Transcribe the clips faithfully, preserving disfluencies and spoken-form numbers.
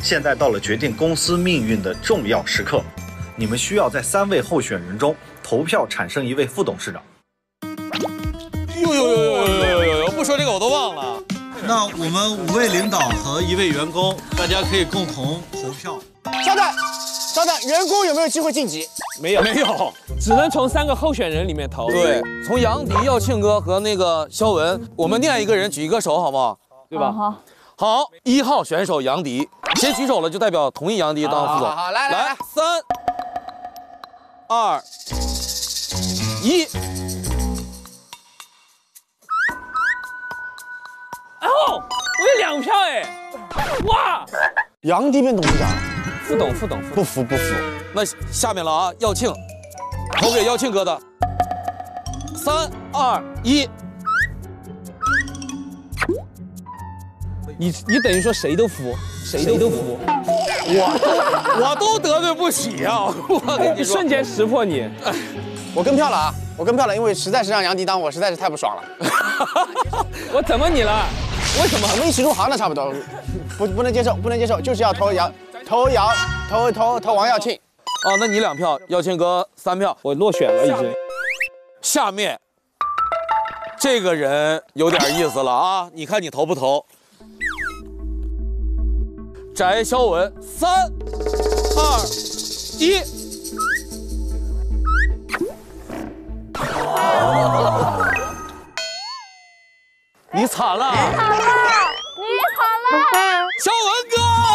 现在到了决定公司命运的重要时刻，你们需要在三位候选人中投票产生一位副董事长。 呦呦呦呦呦呦呦呦！不说这个我都忘了。 那我们五位领导和一位员工，大家可以共同投票。 稍等，稍等，员工有没有机会晋级？ 没有，没有， 只能从三个候选人里面投。 对，从杨迪、耀庆哥和那个肖文，我们念一个人举一个手，好不好？对吧？ 好。 好，一号选手杨迪，先举手了就代表同意杨迪当副总。 好，好，来来来， 三、二、一。 哦，我有两票哎！哇， 杨迪变董事长， 副董副董， 不服不服。 那下面了啊，耀庆，投给耀庆哥的。三、二、一。 你你等于说谁都服，谁都都服， 我都我都得罪不起啊！我跟你说， 瞬间识破你。 我跟票了啊，我跟票了，因为实在是让杨迪当，我实在是太不爽了。 我怎么你了？为什么？ 我们一起入行的差不多，不不能接受，不能接受，就是要投杨，投杨，投投投王耀庆。 哦，那你两票，耀庆哥三票， 我落选了已经。 下面这个人有点意思了啊，你看你投不投？翟肖文，三、二、一。你惨了， 你好了，你好了， 肖文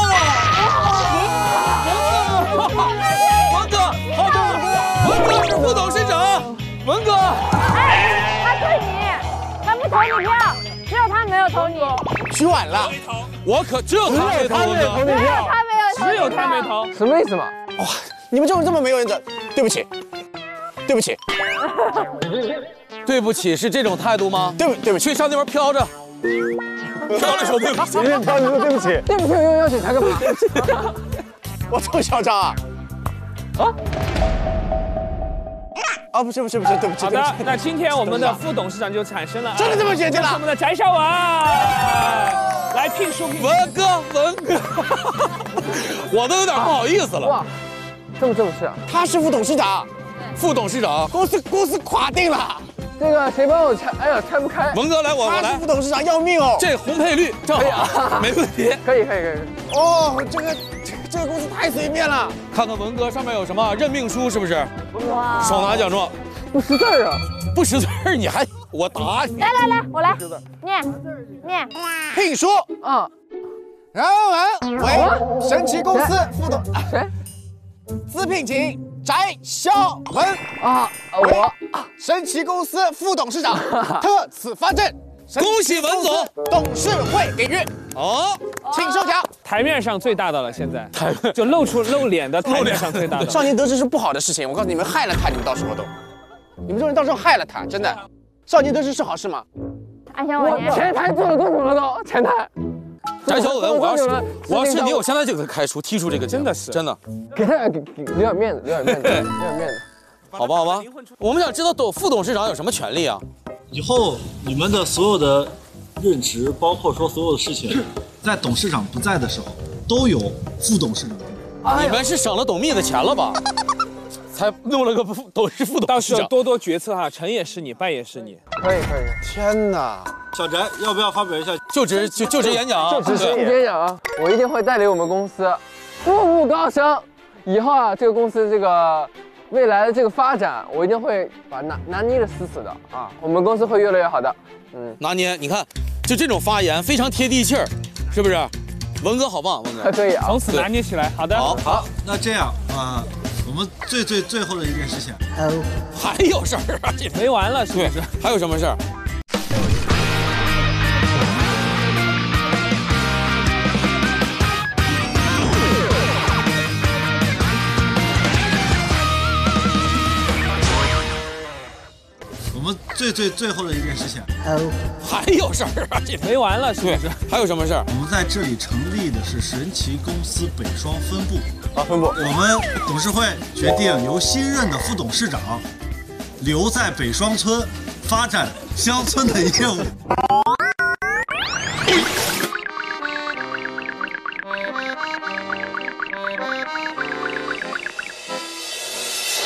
哥，文哥，好的，文哥是副董事长，文哥， 哎，他对你，他不投你票，只有他没有投你， 取晚了， 我可只有他没投呢， 只有他没有投， 只有他没投， 什么意思嘛？哇，你们就是这么没有原则，对不起，对不起。 对不起，是这种态度吗？ 对不对不起， 去上那边飘着，飘着说对不起。 你飘着说对不起，对不起，要要检查干嘛？我这么嚣张啊？啊？啊，不是不是不是，对不起。 好的，那今天我们的副董事长就产生了， 真的这么决定了？ 我们的翟肖文来聘书聘文哥，文哥，我都有点不好意思了。 哇，这么正式啊？他是副董事长， 副董事长， 公司公司垮定了。 这个谁帮我拆？哎呀，拆不开。 文哥来，我我来。 他是副董事长，要命哦！ 这红配绿正好，没问题。 可以可以可以。 哦，这个这个公司太随便了。 看看文哥上面有什么任命书，是不是？ 哇！ 手拿奖状， 不识字儿啊！ 不识字儿你还我打你！ 来来来，我来念念。 聘书啊， 然文为神奇公司副董。 谁？ 自聘请翟肖文啊，我神奇公司副董事长，特此发证。 恭喜文总， 董事会给予。 哦， 请收奖。 台面上最大的了，现在台就露出露脸的台面上最大的。 少年得志是不好的事情，我告诉你们，害了他，你们到时候都，你们这种人到时候害了他，真的。少年得志是好事吗？ 安享晚年。 前台做了多久了都？前台。 翟肖文，我要是我要是你，我现在就给他开除，踢出这个节目， 真的是真的。 给他给给留点面子，留点面子，留点面子。 好吧，好吧。我们想知道董副董事长有什么权利啊？ 以后你们的所有的任职，包括说所有的事情，在董事长不在的时候，都有副董事长。 你们是省了董秘的钱了吧？才弄了个副董事副董到事长。 时候多多决策哈，成也是你，败也是你。 可以可以。 天哪！ 小翟要不要发表一下就职就就职演讲？ 就职演讲啊！我一定会带领我们公司步步高升。以后啊，这个公司这个未来的这个发展，我一定会把拿拿捏的死死的啊！我们公司会越来越好的。嗯， 拿捏，你看，就这种发言非常贴地气儿，是不是？文哥好棒，文哥还可以啊！ 从此拿捏起来。好的， 好，好， 那这样啊、呃，我们最最最后的一件事情， 还有事儿啊？这没完了，是不是？ 还有什么事儿？ 我们最最最后的一件事情， 还有事儿啊？这没完了，是不是？ 还有什么事儿？ 我们在这里成立的是神奇公司北双分部。 啊，分部。 我们董事会决定由新任的副董事长留在北双村发展乡村的业务。